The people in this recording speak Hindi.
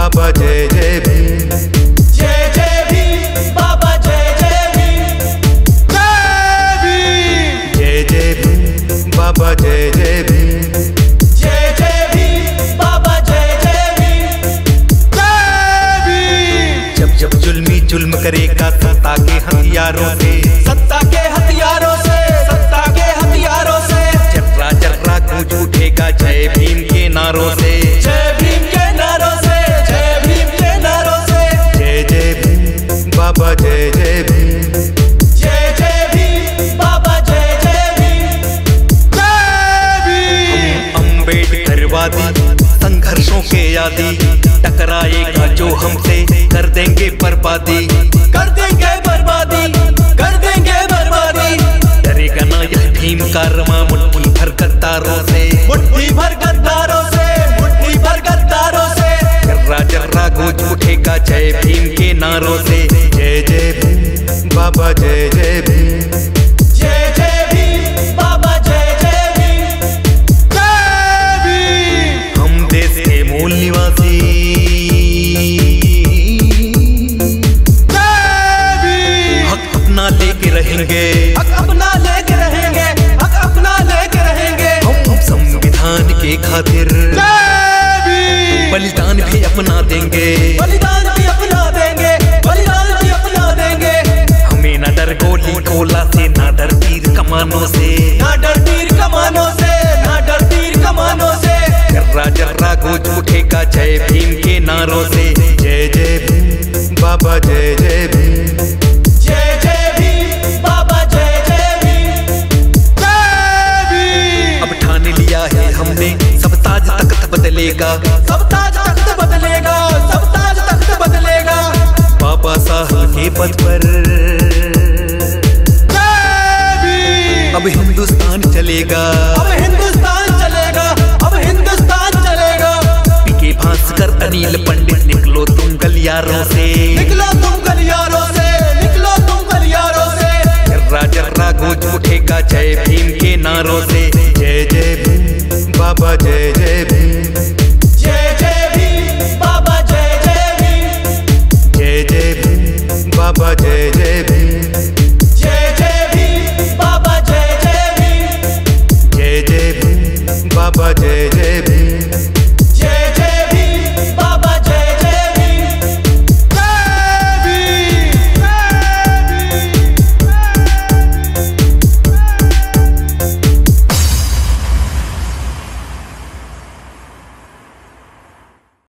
बाबा जय जय भीम, जय जय भीम बाबा, जय जय भीम, जय भीम, जय जय भीम बाबा, जय जय भीम, जय जय भीम बाबा, जय जय भीम, जय भीम। जब जब जुल्मी जुल्म करेगा सत्ता के हथियारों से, सत्ता के हथियारों से, सत्ता के हथियारों से, जर्रा जर्रा गूंज उठेगा जय भीम के नारों से, जय भीम के नारों से, जय भीम के नारों से, जय जय भीम बाबा, जय जय भीम, जय जय भीम बाबा, जय जय भीम, जय भीम। अम्बेडकरवादी संघर्षों के आदि, टकराएगा जो हमसे कर देंगे बर्बादी, कर देंगे बर्बादी, कर देंगे बर्बादी। डरेगा ना यह भीम का रमा मुट्ठी भर गद्दारों से, मुट्ठी भर गद्दारों से, मुट्ठी भर गद्दारों से, जर्रा जर्रा गूंज उठेगा जय भीम के नारों से, जय जय भीम बाबा, जय जय भीम, जय जय भीम बाबा, जय जय भीम, जय भीम। हम देश के मूल निवासी, जय भीम। हक अपना लेके रहेंगे, हक अपना लेके रहेंगे, हक अपना लेके रहेंगे, हम संविधान के खातिर जय भीम। बलिदान भी अपना देंगे, बलिदान भी अपना देंगे, बलिदान भी अपना देंगे। हमें न डर गोली गोला से, ना डर तीर कमानों से, ना डर तीर कमानों से, ना डर तीर कमानों से, जर्रा जर्रा गूंज उठेगा जय भीम के नारों से, जय जय भीम बाबा, जय जय भीम, जय जय भीम बाबा, जय जय भीम, जय भीम। अब ठान लिया है हमने सब ताज तख्त बदलेगा, सब ताज तख्त बदलेगा, सब ताज तख्त बदलेगा, बाबा साहब के पद पर जय भीम। अब हिंदुस्तान चलेगा, अब हिंदुस्तान चलेगा, अब हिंदुस्तान चलेगा। पीके भास्कर अनिल पंडित निकलो तुम गलियारों से, निकलो तुम गलियारों से, निकलो तुम गलियारों से, जर्रा जर्रा गूंज उठेगा जय भीम के नारों से, जय जय भीम बाबा, जय जय भीम,